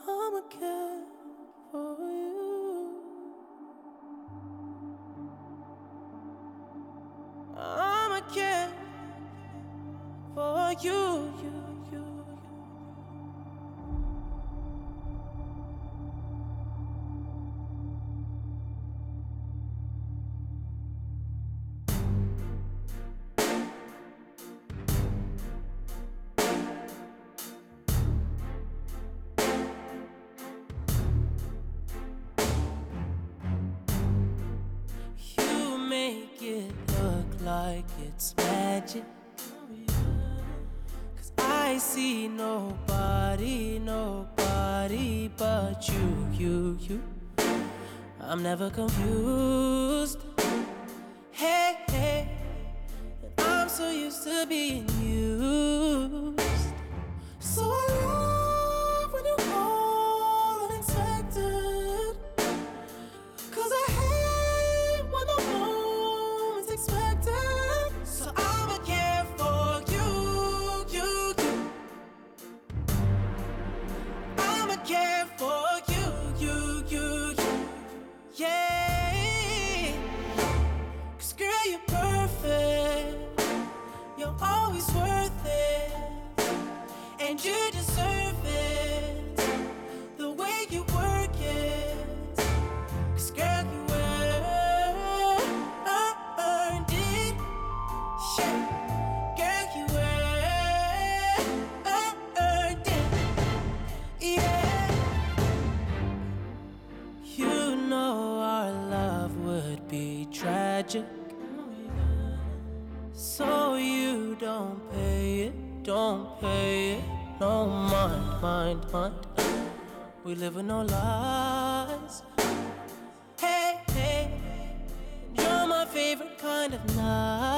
I'ma care for you. I'ma care for you. You make it look like it's magic. I see nobody but you. I'm never confused. Hey, and I'm so used to being used. So I love when you call unexpected. 'Cause I hate when the moment's expected. So I'ma care for you. I'ma care for you. Yeah. 'Cause girl, you're perfect. You're always worth it. And you deserve it. The way you work it. 'Cause girl, you earned it. Yeah. Girl, you earned it. Yeah. You know our love would be tragic. So you don't pay it. No mind. We live with no lies. Hey, and you're my favorite kind of night.